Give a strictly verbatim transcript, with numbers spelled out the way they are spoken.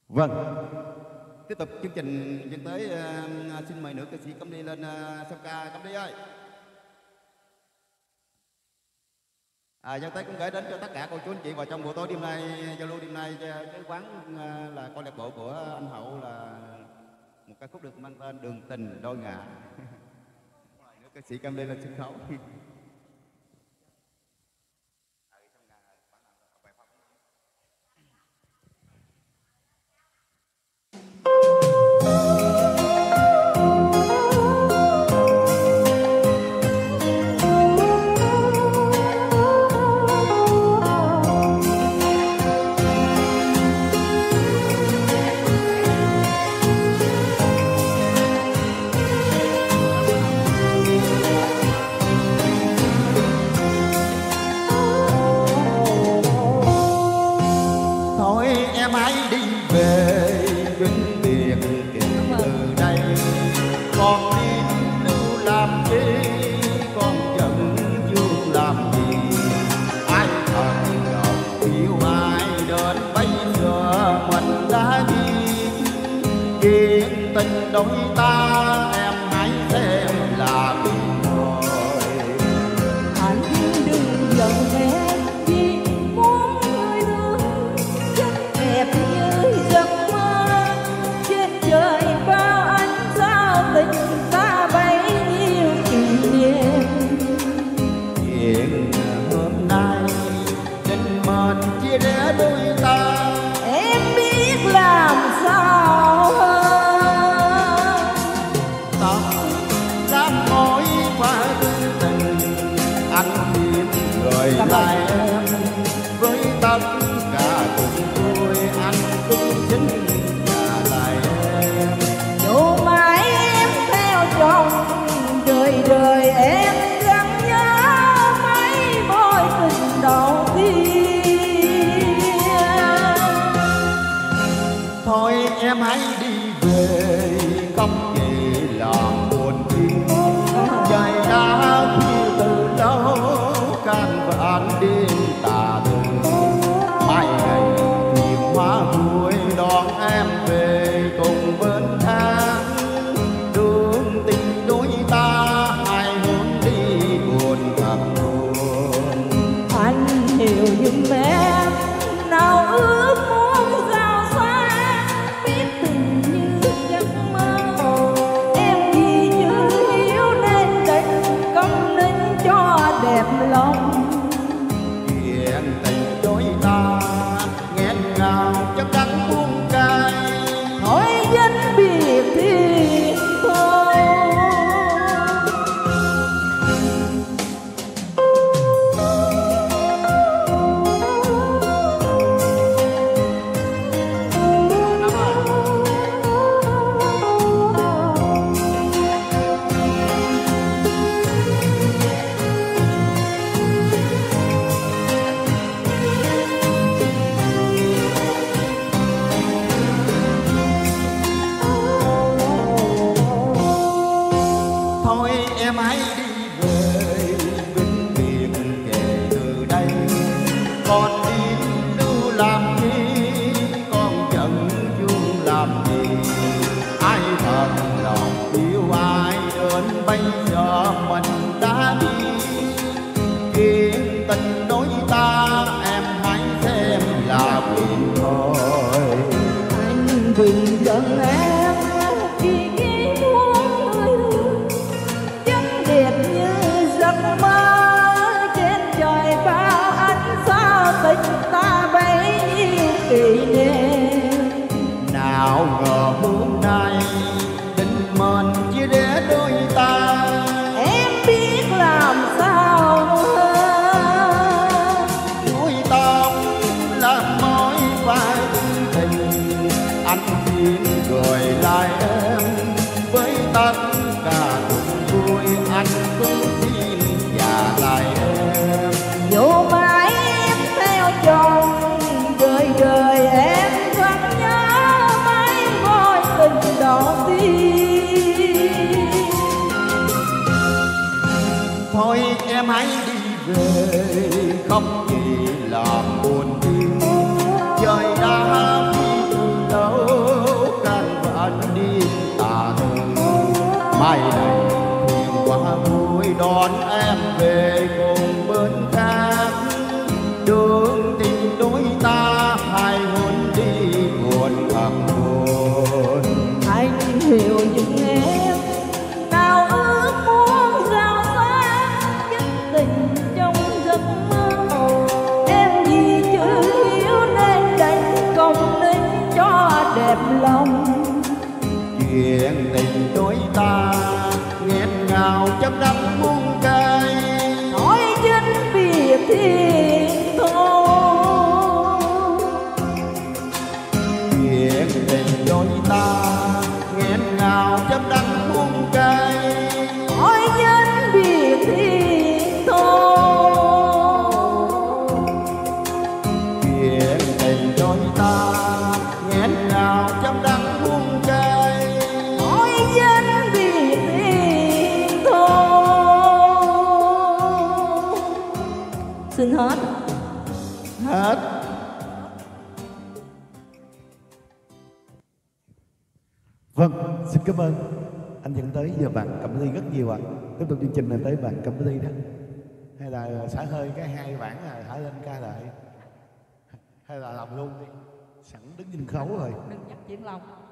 Vâng, tiếp tục chương trình dẫn tới uh, xin mời nữ ca sĩ Cẩm Ly lên uh, song ca. Cẩm Ly ơi. À, dân tới cũng gửi đến cho tất cả cô chú anh chị vào trong buổi tối đêm nay, giao lưu đêm nay cái quán uh, là câu lạc bộ của anh Hậu là một ca khúc được mang tên Đường Tình Đôi Ngả. Nữ ca sĩ Cẩm Ly lên sân khấu. Đôi ta em hãy xem là biết rồi. Anh đừng giận em vì muốn người thương rất đẹp như giấc mơ. Trên trời bao ánh sao tình ta bấy nhiêu kỷ niệm. Chuyện hôm nay định mệnh chia rẽ đôi ta, em biết làm sao lại em với tất cả cùng tôi anh cũng chính là lại em. Dù mãi em theo chồng đời đời em gắn nhớ mấy mối tình đầu tiên. Thôi em hãy đi về không chỉ lòng buồn phiền, trời đã khuya từ lâu can vạn đêm tà tư. Mai ngày niềm hoa vui đón em về cùng bên tháng. Đường tình đôi ta hai hướng đi buồn thật buồn. Anh hiểu giùm em nào ước muốn giao xa, biết tình như giấc mơ. Em vì như hiểu nên tình công nên cho đẹp lòng. Chuyện tình đôi ta nghẹn ngào chắc đắng buông cay. Thôi danh biệt thì thôi. Em hãy đi về vĩnh biệt kể từ đây. Con đi lưu làm gì, con giận vương làm gì. Ai thật lòng yêu ai đến bây giờ mình đã đi. Chuyện tình đôi ta em hãy xem là chuyện thôi. Anh đừng giận em vì nghĩ muốn người thương vẫn đẹp như giấc mơ. Trên trời bao ánh sao tình ta bấy nhiêu kỷ niệm. Nào ngờ hôm nay định mệnh chia rẽ đôi ta, Em biết làm sao đôi ta là mối vai tình. Anh xin gửi lại em với tất cả cùng vui anh cũng xin trả lại em. dù mãi em theo chồng đời đời em vẫn nhớ mấy mối tình đầu tiên. Thôi em hãy đi về không chỉ làm buồn phiền. Trời đã khuya từ lâu về cùng bên khác, đường tình đôi ta hai hôn đi buồn thật buồn. Anh hiểu những em nào ước muốn giao sáng nhất tình trong giấc mơ. Em vì chữ hiếu nên đành công nên cho đẹp lòng. Chuyện tình đôi ta nghẹn ngào chấp đắng muôn cây, Nói chân biệt thì thôi. Chuyện tình đôi ta nghẹn ngào chấp đắng muôn cây, Nói chân biệt thì thôi. Chuyện tình đôi ta nghẹn ngào chấp đắng muôn cây, Nói chân biệt thì thôi. Xin hết. hết. Vâng, xin cảm ơn anh dẫn tới giờ bạn Cẩm Ly rất nhiều ạ. Tiếp tục chương trình này tới bạn Cẩm Ly đó. Hay là xả hơi cái hai bản là thả lên ca lại, hay là làm luôn đi, sẵn đứng trên khấu rồi. Đừng nhắc chuyện lòng.